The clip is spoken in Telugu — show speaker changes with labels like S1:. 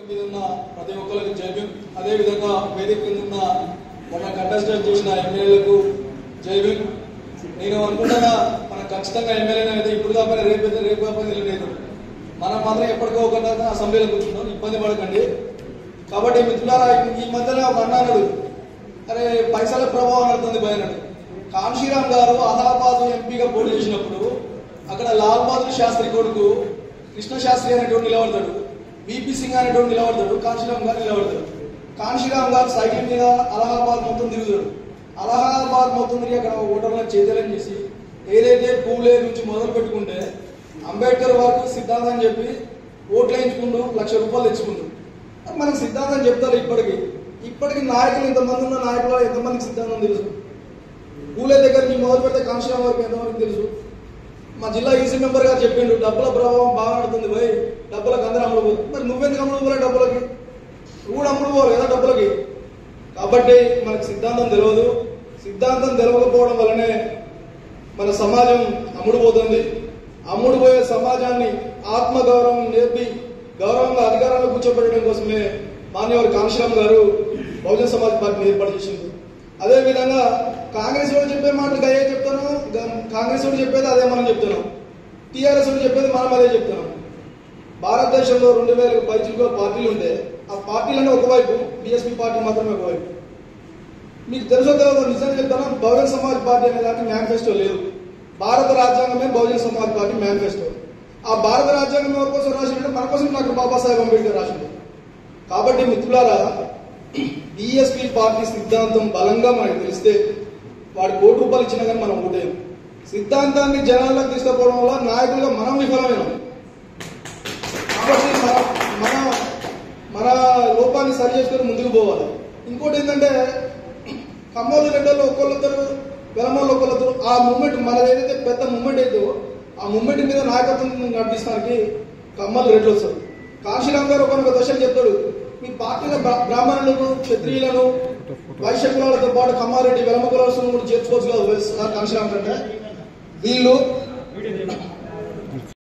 S1: మీద ఉన్న ప్రతి ఒక్కరికి జైభీం. అదేవిధంగా వేదిక కింద ఉన్న మొన్న కంటెస్టెంట్ చేసిన ఎమ్మెల్యేలకు జైభీం. నేను అనుకుంటున్నా మనం ఖచ్చితంగా ఎమ్మెల్యేనే అయితే ఇప్పుడు కాకపోయినా రేపు కాకపోయినా లేదు, మనం మాత్రం ఎప్పటికో ఒక అసెంబ్లీలో కూర్చుంటాం, ఇబ్బంది పడకండి. కాబట్టి మిత్రులారా, ఈ మధ్యలో ఒక అన్నాడు, అరే పైసల ప్రభావం నడుతుంది భయనాడు. కాన్షీరామ్ గారు అలహాబాద్ ఎంపీగా పోటీ చేసినప్పుడు అక్కడ లాల్ బహదూర్ శాస్త్రి కొడుకు కృష్ణ శాస్త్రి అనేటువంటి నిలబడతాడు, బీపీ సింగ్ అనేటువంటి నిలబడతాడు, కాన్షీరామ్ గారు నిలబడతాడు. కాన్షీరామ్ గారు సైకిల్ మీద అలహాబాద్ మొత్తం తిరుగుతాడు. అలహాబాద్ మొత్తం తిరిగి అక్కడ ఓటర్లను చైతన్యం చేసి ఏదైతే పూలే నుంచి మొదలు పెట్టుకుంటే అంబేద్కర్ వరకు సిద్ధాంతం చెప్పి ఓట్లు వేయించుకుంటూ ₹1,00,000 తెచ్చుకుంటూ మనకు సిద్ధాంతం చెప్తారు. ఇప్పటికి నాయకులు ఇంతమంది ఉన్న నాయకులు ఎంతమందికి సిద్ధాంతం తెలుసు? పూలే దగ్గర నుంచి మొదలు పెడితే కాన్షీరామ్ వరకు ఎంతమందికి తెలుసు? మా జిల్లా ఈసీ మెంబర్ గారు చెప్పిండు, డబ్బుల ప్రభావం బాగా నడుతుంది పోయి, డబ్బులకు అందరూ అమ్ముడు పోదు. మరి నువ్వెందుకు అమ్ముడు పోలే? డబ్బులకి నువ్వు అమ్ముడు పోవాలి కదా డబ్బులకి. కాబట్టి మనకు సిద్ధాంతం తెలియదు. సిద్ధాంతం తెలియకపోవడం వల్లనే మన సమాజం అమ్ముడుపోతుంది. అమ్ముడుపోయే సమాజాన్ని ఆత్మగౌరవం నేర్పి గౌరవంగా అధికారంలో కూర్చోబెట్టడం కోసమే మాన్యవర్ కాన్షీరామ్ గారు బహుజన సమాజ్ పార్టీని ఏర్పాటు చేసింది. అదేవిధంగా కాంగ్రెస్ వాడు చెప్పే మాటలు అయ్యే చెప్తాను, కాంగ్రెస్ వాడు చెప్పేది అదే మనం చెప్తున్నాం, టీఆర్ఎస్ వాడు చెప్పేది మనం అదే చెప్తున్నాం. భారతదేశంలో 2000 పైచిలుగా పార్టీలు ఉంటే ఆ పార్టీలన్నీ ఒకవైపు, బీఎస్పీ పార్టీ మాత్రమే ఒకవైపు. మీకు తెలుసో తెలియదు, నిజంగా చెప్తాను, బహుజన సమాజ్ పార్టీ అనే దానికి మేనిఫెస్టో లేదు. భారత రాజ్యాంగమే బహుజన సమాజ్ పార్టీ మేనిఫెస్టో. ఆ భారత రాజ్యాంగం ఎవరి కోసం రాసిందంటే మన కోసం డాక్టర్ బాబాసాహెబ్ అంబేద్కర్ రాసింది. కాబట్టి మిత్రులారా, బీఎస్పీ పార్టీ సిద్ధాంతం బలంగా మనకు తెలిస్తే వాడు ₹1,00,00,000 ఇచ్చినా కానీ మనం ఓటేయం. సిద్ధాంతాన్ని జనాల్లోకి తీసుకుపోవడం వల్ల నాయకులుగా మనం విఫలమైనాం. కాబట్టి మన లోపాన్ని సరి చేసుకొని ముందుకు పోవాలి. ఇంకోటి ఏంటంటే, కమ్మోళ్ళు రెడ్డలు ఒకళ్ళొద్దరు, వెలమోళ్ళు ఒకళ్ళొద్దరు, ఆ మూమెంట్ మనది ఏదైతే పెద్ద మూమెంట్ అయితే ఆ మూమెంట్ మీద నాయకత్వం నడిపిస్తానికి కమ్మలు రెడ్లు వస్తారు. కాన్షీరామ్ గారు ఒక దశలు చెప్తాడు, మీ పార్టీలో బ్రాహ్మణులను, క్షత్రియులను, వైశ్య కులాలతో పాటు కమ్మారెడ్డి, వెలమ కులాలను కూడా చేర్చుకోవచ్చు కదా కాన్షీరామ్ అంటే. వీళ్ళు